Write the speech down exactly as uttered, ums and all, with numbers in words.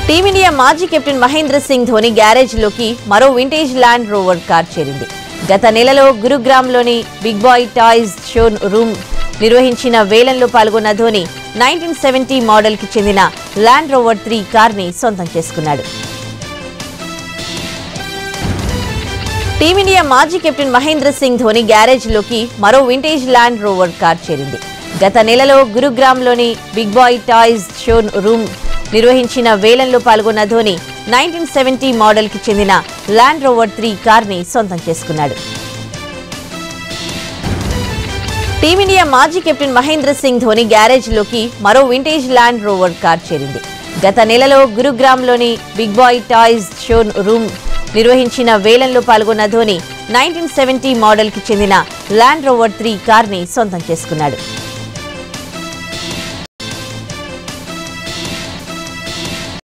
Team India మాజీ captain Mahendra Singh Dhoni garage లోకి మరో వింటేజ్ ల్యాండ్ రోవర్ కార్ చేరింది. గత నెలలో గురుగ్రామ్లోని Big Boy Toys show room నిర్వహించిన వేలంలో పాల్గొన్న ధోని నైన్టీన్ సెవెంటీ మోడల్ కి చెందిన ల్యాండ్ రోవర్ త్రీ కార్ ని సొంతం చేసుకున్నాడు. టీమిండియా మాజీ కెప్టెన్ మహేంద్ర సింగ్ ధోని గ్యారేజ్ లోకి మరో వింటేజ్ ల్యాండ్ రోవర్ కార్ చేరింది. గత నెలలో గురుగ్రామ్లోని Big Boy Toys show room నిర్వహించిన వేలంలో పాల్గొన్న ధోని నైన్టీన్ సెవెంటీ మోడల్ కి చెందిన ల్యాండ్ రోవర్ త్రీ కార్ ని సొంతం చేసుకున్నాడు. టీమిండియా మాజీ కెప్టెన్ మహేంద్ర సింగ్ ధోని గ్యారేజ్ లోకి మరో వింటేజ్ ల్యాండ్ రోవర్ కార్ చేరింది. గత నెలలో గురుగ్రామ్లోని Big Boy Toys show room నిర్వహించిన వేలంలో పాల్గొన్న ధోని నైన్టీన్ సెవెంటీ మోడల్ కి చెందిన ల్యాండ్ రోవర్ త్రీ కార్ ని సొంతం చేసుకున్నాడు.